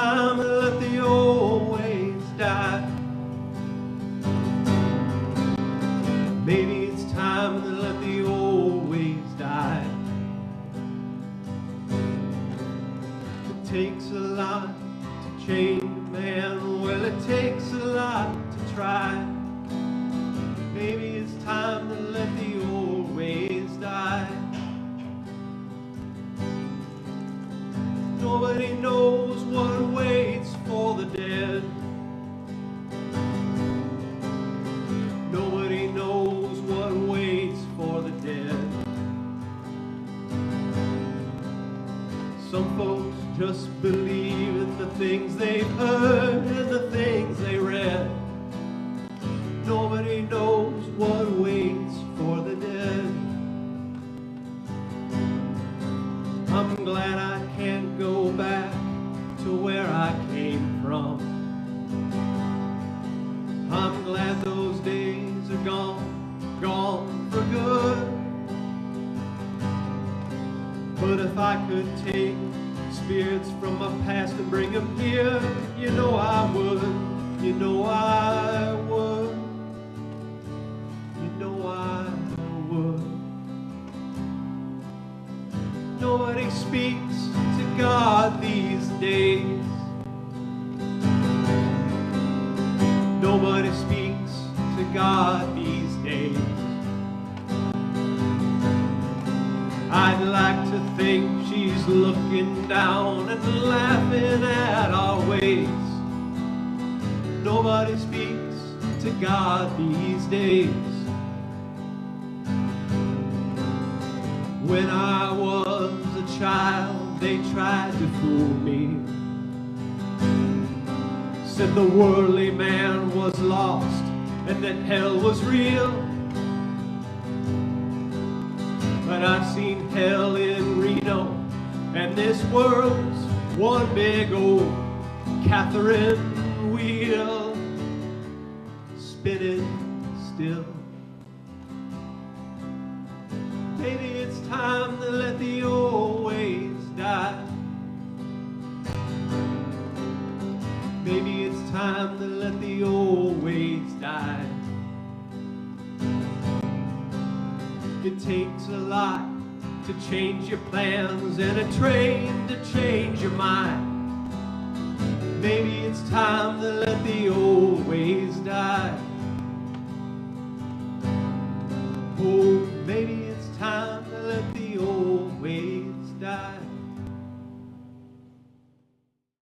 time to let the old ways die. Maybe it's time to let the old ways die. It takes a lot to change a man. Well, it takes a lot to try. Maybe it's time to let the old ways die. Nobody knows what waits for the dead. Nobody knows what waits for the dead. Some folks just believe in the things they've heard and the things they read. Nobody knows what waits for the dead. I'm glad I can't go back to where I came from. I'm glad those days are gone, gone for good. But if I could take spirits from my past and bring them here, you know I would, you know I would, you know I would. Nobody speaks to God these days. Nobody speaks to God these days. I'd like to think she's looking down and laughing at our ways. Nobody speaks to God these days. When I was a child, they tried to fool me. Said the worldly man was lost and that hell was real. But I've seen hell in Reno, and this world's one big old Catherine wheel, spinning still. Maybe it's time to let the old ways die. Maybe it's time to let the old ways die. It takes a lot to change your plans and a train to change your mind. Maybe it's time to let the old ways die.